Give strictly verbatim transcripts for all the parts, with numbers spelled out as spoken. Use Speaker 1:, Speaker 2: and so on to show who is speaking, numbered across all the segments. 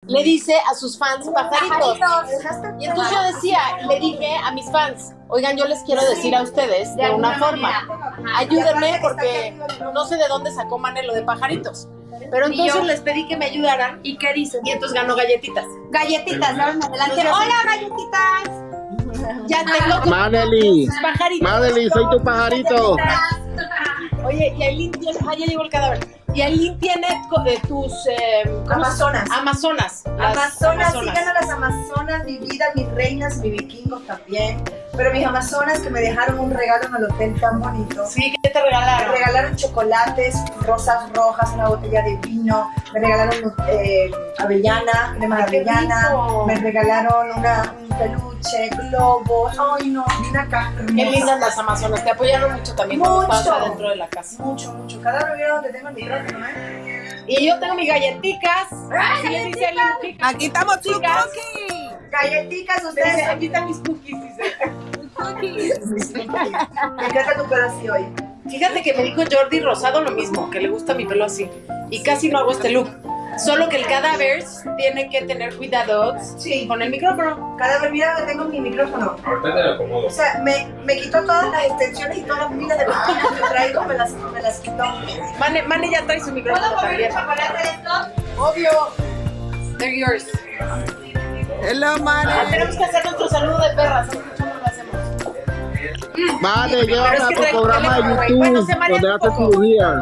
Speaker 1: le dice a sus fans pajaritos. Y entonces yo decía, le dije a mis fans, oigan, yo les quiero decir a ustedes de una forma, ayúdenme porque no sé de dónde sacó Mane lo de pajaritos. Pero entonces yo les pedí que me ayudaran.
Speaker 2: ¿Y qué dicen?
Speaker 1: Y entonces ganó galletitas.
Speaker 2: Galletitas, ¿no? Adelante. Hola, galletitas.
Speaker 1: Ya tengo tus
Speaker 3: Maneli,
Speaker 1: pajaritos.
Speaker 3: Maneli, soy tu pajarito.
Speaker 1: Oye, y Aileen tiene, ah, ya llegó el cadáver. Y Aileen tiene eh, tus eh,
Speaker 2: Amazonas.
Speaker 1: Amazonas.
Speaker 2: Las Amazonas, sigan a las Amazonas, mi vida, mis reinas, mis vikingos también. Pero mis Amazonas que me dejaron un regalo en el hotel tan bonito.
Speaker 1: Sí, ¿qué te regalaron?
Speaker 2: Me regalaron chocolates, rosas rojas, una botella de vino. Me regalaron eh, avellana, crema de avellana. Me regalaron una, un peluche, globos. Ay, no, una caja.
Speaker 1: Qué lindas las Amazonas. Te apoyaron mucho también cuando
Speaker 2: Mucho.
Speaker 1: estabas adentro de la casa.
Speaker 2: Mucho, mucho. Cada vez donde tengo el micrófono, ¿eh?
Speaker 1: Y yo tengo mis galletitas. Así les dice Aileen.
Speaker 4: Aquí estamos,
Speaker 1: chicas.
Speaker 2: Galletitas,
Speaker 1: Dice,
Speaker 2: ustedes.
Speaker 1: aquí están mis cookies, dice.
Speaker 2: Me encanta tu pelo así hoy.
Speaker 1: Fíjate que me dijo Jordi Rosado lo mismo, que le gusta mi pelo así. Y casi no hago este look. Solo que el cadáver tiene que tener cuidado
Speaker 2: Sí.
Speaker 1: con el micrófono.
Speaker 2: Cada vez mira que tengo mi micrófono.
Speaker 5: Ahorita te lo acomodo.
Speaker 2: O sea, me, me quitó todas las extensiones y todas las pilas de pestañas que traigo, me las, me las quitó.
Speaker 1: Mane, Mane ya trae su micrófono también. Obvio. They're yours.
Speaker 4: Hello,
Speaker 1: Ah,
Speaker 4: Maneli.
Speaker 1: tenemos que hacer nuestro saludo de perras. ¿Hace mucho no lo hacemos?
Speaker 3: Vale,
Speaker 1: Pero
Speaker 3: llévame
Speaker 1: es
Speaker 3: a
Speaker 1: que
Speaker 3: tu
Speaker 1: trae tu
Speaker 3: programa de
Speaker 1: teléfono, güey.
Speaker 3: YouTube,
Speaker 1: Bueno, se marea
Speaker 3: donde
Speaker 1: un
Speaker 3: haces
Speaker 1: poco.
Speaker 3: cirugía.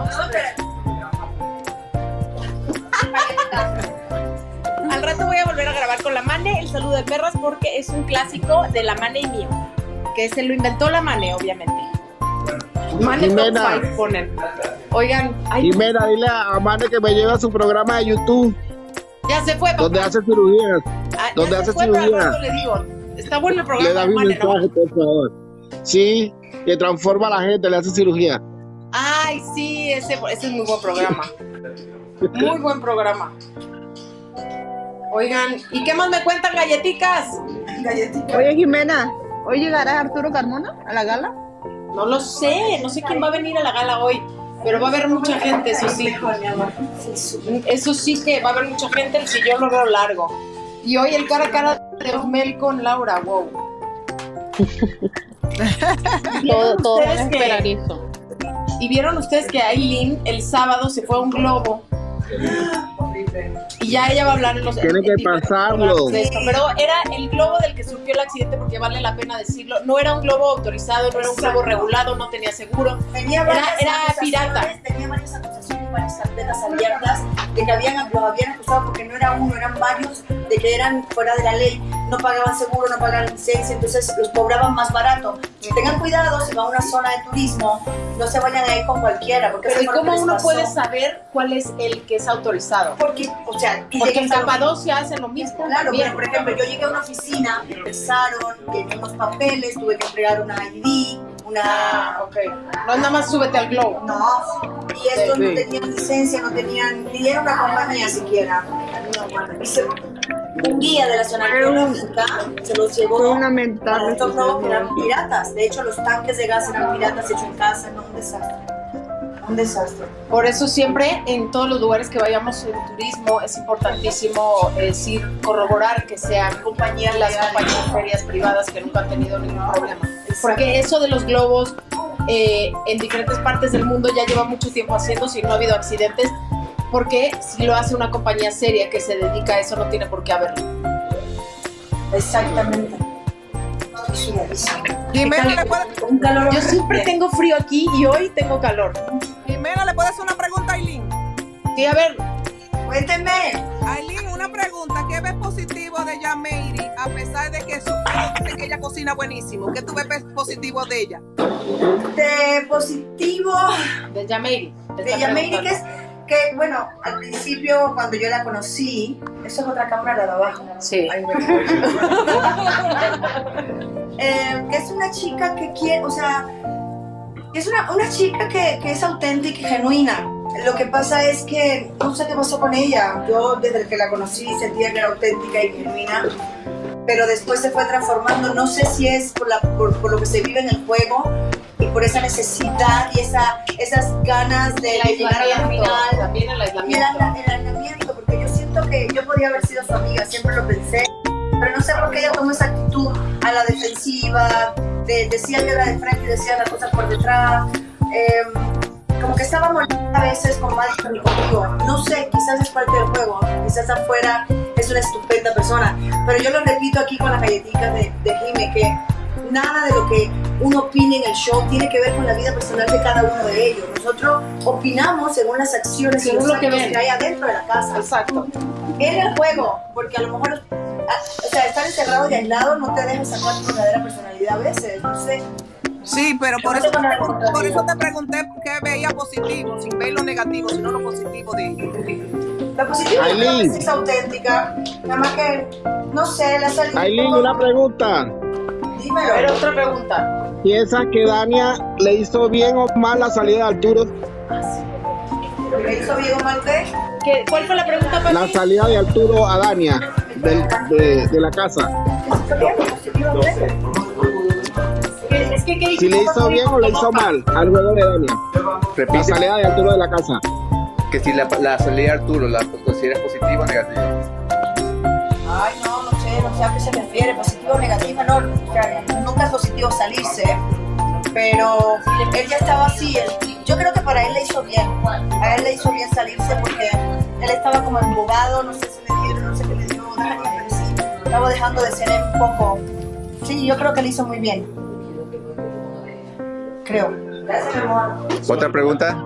Speaker 1: Al rato voy a volver a grabar con la Mane el saludo de perras porque es un clásico de la Mane y mío. Que se lo inventó la Mane, obviamente. Mane Top
Speaker 3: Jimena.
Speaker 1: cinco ponen. Oigan, ay,
Speaker 3: Jimena, dile a Mane que me lleve a su programa de YouTube,
Speaker 1: ya se fue, papá.
Speaker 3: donde hace cirugías.
Speaker 1: Ah,
Speaker 3: donde
Speaker 1: ya
Speaker 3: hace
Speaker 1: se fue, pero al
Speaker 3: cirugía.
Speaker 1: rato le digo. Está bueno el
Speaker 3: Le
Speaker 1: programa
Speaker 3: da
Speaker 1: de
Speaker 3: mi
Speaker 1: Mane, ¿no?
Speaker 3: mensaje, por favor. Sí, que transforma a la gente, le hace cirugía.
Speaker 1: Ay, sí, ese, ese es muy buen programa. Muy buen programa. Oigan, ¿y qué más me cuentan, galletitas?
Speaker 2: Galletitas.
Speaker 4: Oye, Jimena, ¿hoy llegará Arturo Carmona a la gala?
Speaker 1: No lo sé, no sé quién va a venir a la gala hoy, pero va a haber mucha gente, eso sí. Eso sí que va a haber mucha gente, el sillón lo veo largo. Y hoy el cara a cara de Osmel con Laura, wow.
Speaker 6: Todo, todo van a
Speaker 1: ustedes que-
Speaker 6: esperar eso.
Speaker 1: Y vieron ustedes que Aileen el sábado se fue a un globo. Y ya ella va a hablar en los
Speaker 3: Tiene que
Speaker 1: en diferentes
Speaker 3: pasarlo.
Speaker 1: programas de esto. Pero era el globo del que surgió el accidente, porque vale la pena decirlo. No era un globo autorizado, no era un globo regulado, no tenía seguro.
Speaker 2: Tenía
Speaker 1: Era-
Speaker 2: varias
Speaker 1: era
Speaker 2: acusaciones,
Speaker 1: pirata.
Speaker 2: Tenía varias acusaciones, varias carpetas abiertas de que habían, los habían acusado porque no era uno, eran varios, de que eran fuera de la ley, no pagaban seguro, no pagaban licencia, entonces los cobraban más barato. Tengan cuidado si van a una zona de turismo, no se vayan a ir con cualquiera. Porque
Speaker 1: Pero
Speaker 2: eso
Speaker 1: ¿y
Speaker 2: fue lo que
Speaker 1: cómo
Speaker 2: les
Speaker 1: uno
Speaker 2: pasó.
Speaker 1: puede saber cuál es el que es autorizado?
Speaker 2: Porque, o sea, tú
Speaker 1: Porque en
Speaker 2: llegas a lo-
Speaker 1: Capadocia hacen lo mismo.
Speaker 2: Claro,
Speaker 1: también.
Speaker 2: pero por ejemplo, yo llegué a una oficina, me empezaron, tenía unos papeles, tuve que entregar una I D, una...
Speaker 1: Ah, ok. No es nada más súbete al globo.
Speaker 2: No, y estos no
Speaker 3: Sí.
Speaker 2: tenían licencia, no tenían, ni era una compañía siquiera. No, bueno, y se- un guía de la zona arqueológica se los llevó
Speaker 4: Fue una mental.
Speaker 2: con estos globos que eran piratas. De hecho, los tanques de gas eran piratas hechos en casa, no, un desastre. Un desastre.
Speaker 1: Por eso siempre en todos los lugares que vayamos en turismo es importantísimo eh, decir, corroborar que sean compañías, las compañías aéreas privadas que nunca han tenido ningún problema. Porque eso de los globos eh, en diferentes partes del mundo ya lleva mucho tiempo haciéndose y no ha habido accidentes, porque si lo hace una compañía seria que se dedica a eso no tiene por qué haberlo.
Speaker 2: Exactamente. Estoy sudadísima.
Speaker 4: Jimena, ¿le puede,
Speaker 2: Un calor
Speaker 1: Yo siempre
Speaker 2: horrible.
Speaker 1: tengo frío aquí y hoy tengo calor.
Speaker 4: Jimena, ¿le puedo hacer una pregunta a Aileen?
Speaker 1: Sí, a ver,
Speaker 2: Cuéntenme.
Speaker 4: Aileen, una pregunta. ¿Qué ves positivo de Yameiri a pesar de que su dice que ella cocina buenísimo? ¿Qué tú ves positivo de ella?
Speaker 2: De positivo,
Speaker 1: de Yameiri. te
Speaker 2: de
Speaker 1: está
Speaker 2: Yameiri, que
Speaker 1: preguntando.
Speaker 2: es que, bueno, al principio cuando yo la conocí, eso es otra cámara de abajo.
Speaker 1: Sí.
Speaker 2: Ay, me eh, que es una chica que quiere, o sea, que es una, una chica que, que es auténtica y genuina. Lo que pasa es que no sé qué pasó con ella. Yo desde que la conocí sentía que era auténtica y genuina, pero después se fue transformando. No sé si es por, la, por, por lo que se vive en el juego y por esa necesidad y esa, esas ganas de,
Speaker 1: El
Speaker 2: de llegar al
Speaker 1: aislamiento,
Speaker 2: final.
Speaker 1: también el
Speaker 2: Y el,
Speaker 1: aislamiento.
Speaker 2: aisla- el aislamiento, porque yo siento siento que yo podía haber sido su amiga, siempre lo pensé, pero no sé por qué ella tomó esa actitud a la defensiva, de, decía que era de frente y decía las cosas por detrás, eh, como que estaba molesta a veces con Madison y conmigo. No sé, quizás es parte del juego, quizás afuera es una estupenda persona, pero yo lo repito aquí con las galletitas de, de Jime, que nada de lo que uno opine en el show tiene que ver con la vida personal de cada uno de ellos. Nosotros opinamos según las acciones y los actos que hay adentro de la casa.
Speaker 1: Exacto.
Speaker 2: En el juego, porque a lo mejor, o sea, estar encerrado y aislado no te deja sacar tu verdadera personalidad a veces, no sé.
Speaker 4: Sí, pero por eso, te, por eso te pregunté qué veía positivo, sin ver lo negativo, sino lo positivo de ella.
Speaker 2: La positiva es, es auténtica, nada más que, no sé, la salida.
Speaker 3: Aileen, una pregunta.
Speaker 2: Dímelo.
Speaker 1: A ver, otra pregunta.
Speaker 3: ¿Piensas que Dania le hizo bien o mal la salida de Arturo?
Speaker 2: ¿Le hizo bien o mal qué?
Speaker 1: ¿Qué, ¿Cuál fue la pregunta para
Speaker 3: La
Speaker 1: ti?
Speaker 3: salida de Arturo a Dania del, de, de la casa.
Speaker 1: Es que, ¿qué
Speaker 3: Si le hizo bien o le hizo mal al juego de Dania. La
Speaker 5: Repite
Speaker 3: salida de Arturo de la casa.
Speaker 5: que si la, la salida de Arturo la consideras positiva o negativa.
Speaker 2: Ay, no, no sé, no sé a qué se refiere, positivo o negativa, no, o sea, nunca es positivo salirse, pero él ya estaba así, él, yo creo que para él le hizo bien, a él le hizo bien salirse porque él estaba como embobado, no sé si le dieron, no sé qué le dio Dani, pero sí, estaba dejando de ser él un poco, sí, yo creo que le hizo muy bien, creo. Gracias, mi amor.
Speaker 5: ¿Otra pregunta?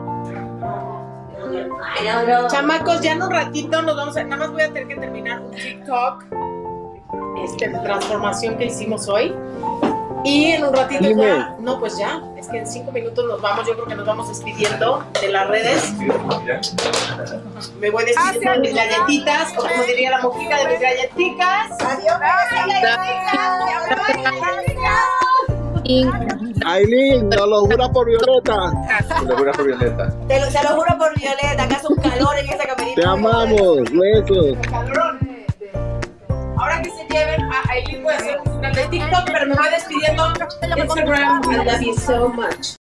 Speaker 1: Chamacos, ya en un ratito nos vamos a... Nada más voy a tener que terminar un TikTok este, de transformación que hicimos hoy. Y en un ratito
Speaker 3: Dime.
Speaker 1: ya... No, pues ya. Es que en cinco minutos nos vamos. Yo creo que nos vamos despidiendo de las redes. Me voy despidiendo de mis galletitas. O como diría la mojica, de mis galletitas.
Speaker 2: Adiós,
Speaker 3: Aileen, no lo jura por Violeta.
Speaker 5: Lo jura por Violeta.
Speaker 2: Te lo, se lo juro por Violeta, que hace un calor en esa camerita.
Speaker 3: Te amamos, besos.
Speaker 1: Cabrón. Ahora que se lleven a Aileen, voy a hacer un canal de TikTok, pero me voy despidiendo. Instagram, I love you so much.